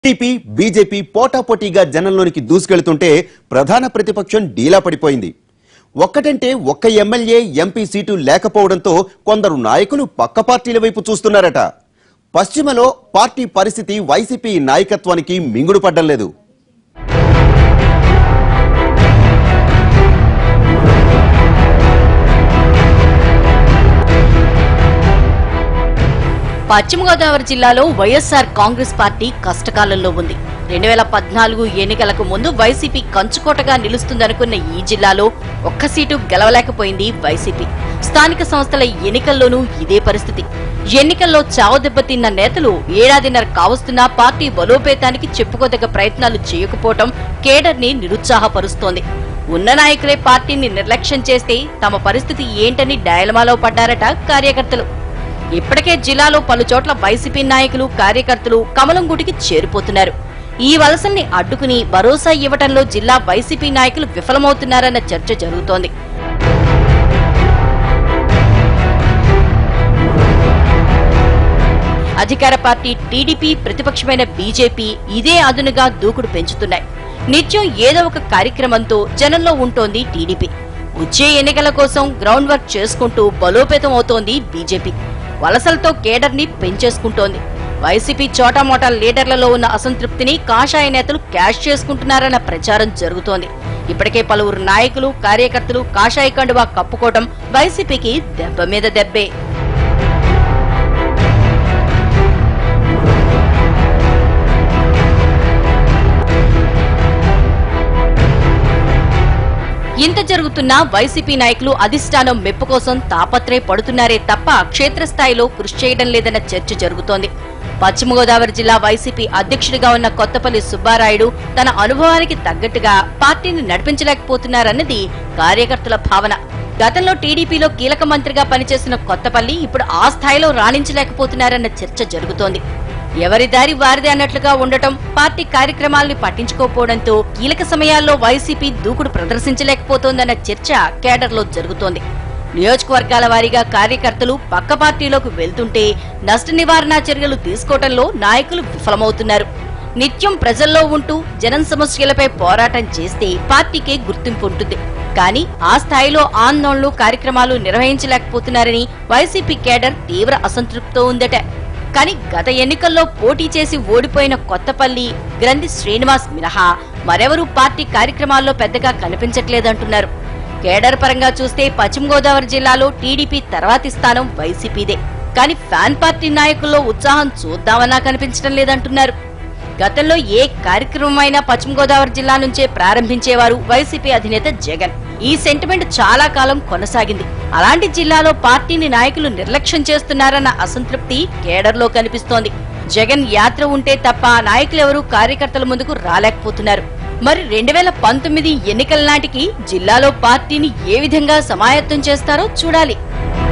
TDP BJP పోటాపోటీగా జనంలోనికి దూసుకెళ్తుంటే ప్రధాన ప్రతిపక్షం డీలా పడిపోయింది. ఒక్కటంటే ఒక్క ఎమ్మెల్యే ఎంపీ సీటు లేకపోవడంతో కొందరు నాయకులు పక్క పార్టీల వైపు చూస్తున్నారట. పశ్చిమలో పార్టీ పరిస్థితి వైసీపీ నాయకత్వానికి మింగుడు పడ్డం లేదు. పశ్చిమ గోదావరి జిల్లాలో వైఎస్ఆర్ కాంగ్రెస్ పార్టీ కష్టకాలంలో ఉంది. 2014 ఎన్నికలకు ముందు వైసీపీ కంచుకోటగా నిలుస్తుందనుకున్న ఈ జిల్లాలో ఒక్క సీటు గెలవలేకపోయింది వైసీపీ. స్థానిక సంస్థల ఎన్నికల్లోనూ ఇదే పరిస్థితి. ఎన్నికల్లో చావుదెబ్బతిన్న నేతలు ఏడాదిన్నర కావస్తున్నా పార్టీ బలోపేతానికి చెప్పుకోదగ్గ ప్రయత్నాలు చేయకపోవడం కేడర్ ని నిరుత్సాహపరుస్తోంది. ఉన్న నాయకులే పార్టీని నిర్లక్ష్యం చేస్తే తమ పరిస్థితి ఏంటని డయలమాలో పడ్డారట కార్యకర్తలు. ఇప్పటికే జిల్లాలో పలుచోట్ల వైసీపీ నాయకులు కార్యకర్తలు కమలం గుడికి చేరిపోతున్నారు. ఈ వలసల్ని అడ్డుకుని భరోసా ఇవ్వటంలో జిల్లా వైసీపీ నాయకులు విఫలమవుతున్నారన్న చర్చ జరుగుతోంది. అధికార పార్టీ టీడీపీ, ప్రతిపక్షమైన బీజేపీ ఇదే అదునుగా దూకుడు పెంచుతున్నాయి. నిత్యం ఏదో ఒక కార్యక్రమంతో జనంలో ఉంటోంది టీడీపీ. వచ్చే ఎన్నికల కోసం గ్రౌండ్ వర్క్ చేసుకుంటూ బలోపేతం అవుతోంది బీజేపీ. వలసలతో కేడర్ ని పెంచేసుకుంటోంది. వైసీపీ చోటామోటా లీడర్లలో ఉన్న అసంతృప్తిని కాషాయ నేతలు క్యాష్ చేసుకుంటున్నారన్న ప్రచారం జరుగుతోంది. ఇప్పటికే పలువురు నాయకులు కార్యకర్తలు కాషాయ కండువా కప్పుకోవడం వైసీపీకి దెబ్బ మీద దెబ్బే. ఇంత జరుగుతున్నా వైసీపీ నాయకులు అధిష్టానం మెప్పు కోసం తాపత్రయపడుతున్నారే తప్ప క్షేత్రస్థాయిలో కృషి చేయడం లేదన్న చర్చ జరుగుతోంది. పశ్చిమ గోదావరి జిల్లా వైసీపీ అధ్యక్షుడిగా ఉన్న కొత్తపల్లి సుబ్బారాయుడు తన అనుభవానికి తగ్గట్టుగా పార్టీని నడిపించలేకపోతున్నారన్నది కార్యకర్తల భావన. గతంలో టీడీపీలో కీలక మంత్రిగా పనిచేసిన కొత్తపల్లి ఇప్పుడు ఆ స్థాయిలో రాణించలేకపోతున్నారన్న చర్చ జరుగుతోంది. ఎవరి దారి వారిదే అన్నట్లుగా ఉండటం, పార్టీ కార్యక్రమాల్ని పట్టించుకోకపోవడంతో కీలక సమయాల్లో వైసీపీ దూకుడు ప్రదర్శించలేకపోతోందన్న చర్చ కేడర్లో జరుగుతోంది. నియోజకవర్గాల వారీగా కార్యకర్తలు పక్క పార్టీలోకి వెళ్తుంటే నష్ట నివారణ చర్యలు తీసుకోవడంలో నాయకులు విఫలమవుతున్నారు. నిత్యం ప్రజల్లో ఉంటూ జనం సమస్యలపై పోరాటం చేస్తే పార్టీకే గుర్తింపు ఉంటుంది. కానీ ఆ స్థాయిలో ఆందోళనలు కార్యక్రమాలు నిర్వహించలేకపోతున్నారని వైసీపీ కేడర్ తీవ్ర అసంతృప్తితో ఉందట. కానీ గత ఎన్నికల్లో పోటీ చేసి ఓడిపోయిన కొత్తపల్లి, గ్రంథి శ్రీనివాస్ మినహా మరెవరూ పార్టీ కార్యక్రమాల్లో పెద్దగా కనిపించట్లేదంటున్నారు. కేడర్ పరంగా చూస్తే పశ్చిమ గోదావరి జిల్లాలో టీడీపీ తర్వాతి స్థానం వైసీపీదే. కానీ ఫ్యాన్ పార్టీ నాయకుల్లో ఉత్సాహం చూద్దామన్నా కనిపించడం లేదంటున్నారు. గతంలో ఏ కార్యక్రమమైనా పశ్చిమ గోదావరి జిల్లా నుంచే ప్రారంభించేవారు వైసీపీ అధినేత జగన్. ఈ సెంటిమెంట్ చాలా కాలం కొనసాగింది. అలాంటి జిల్లాలో పార్టీని నాయకులు నిర్లక్ష్యం చేస్తున్నారన్న అసంతృప్తి కేడర్లో కనిపిస్తోంది. జగన్ యాత్ర ఉంటే తప్ప నాయకులెవరూ కార్యకర్తల ముందుకు రాలేకపోతున్నారు. మరి 2019 ఎన్నికల నాటికి జిల్లాలో పార్టీని ఏ విధంగా సమాయత్తం చేస్తారో చూడాలి.